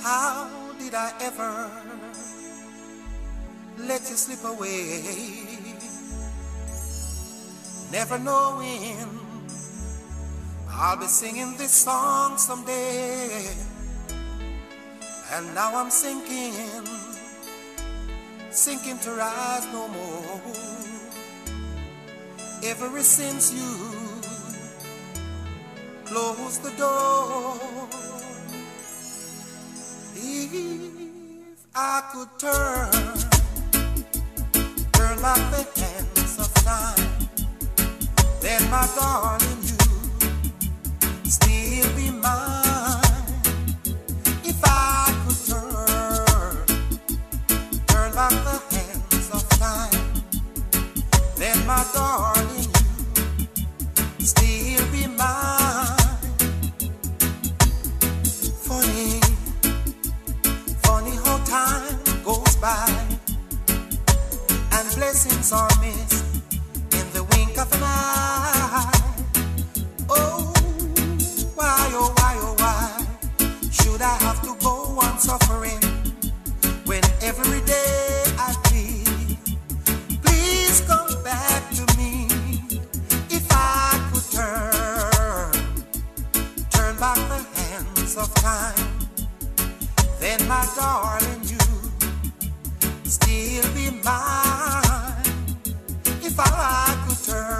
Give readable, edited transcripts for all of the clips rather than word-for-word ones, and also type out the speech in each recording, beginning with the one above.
How did I ever let you slip away? Never knowing I'll be singing this song someday. And now I'm sinking to rise no more. Ever since you closed the door, if I could turn back the hands of time, then my darling, you still be mine. If I could turn back the hands of time, then my darling, you still be mine. Funny how time goes by and blessings are missed in the wink of an eye. Oh, why should I have to go on suffering when every day I plead, please come back to me. If I could turn back the hands of time, then my darling, you still be mine. If I could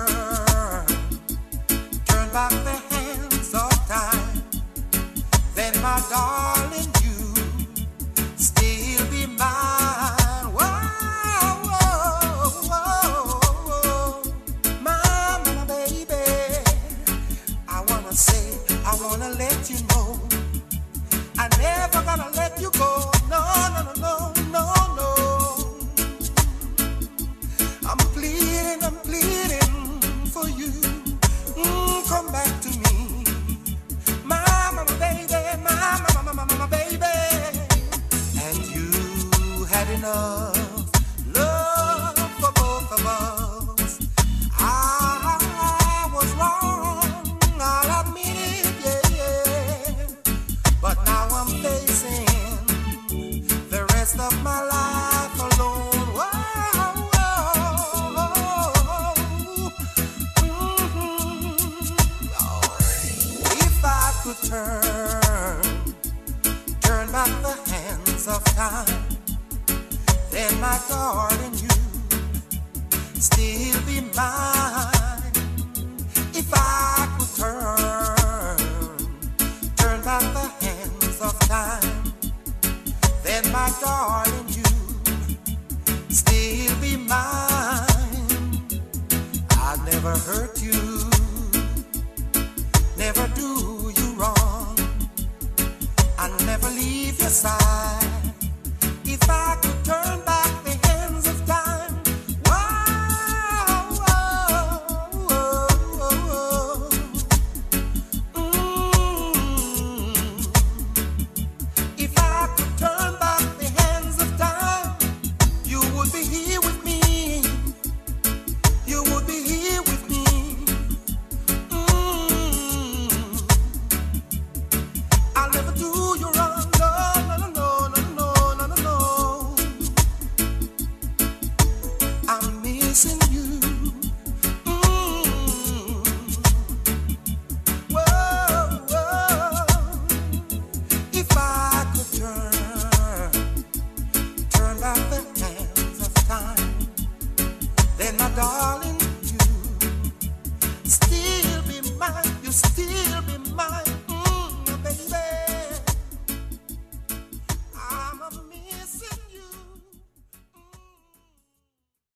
turn back the hands of time, then my darling, you still be mine. Whoa, whoa, whoa. My baby, I wanna let you know, I never gonna let you go. No. I'm pleading for you. Come back to me, my baby, my baby. And you had enough love for both of us. I was wrong, I'll admit it, yeah. But now I'm facing the rest of my life alone. If I could turn back the hands of time, then my darling, you still be mine. If I could turn back the hands of time, then my darling, you still be mine. I'd never hurt you, never do you wrong, I'll never leave your side. If I could turn back the hands of time, if I could turn back the hands of time, you would be here with me. You would be here with me. I'll never do you wrong. No. I'm missing you. Whoa. If I could turn back the hands of time, then my darling, you still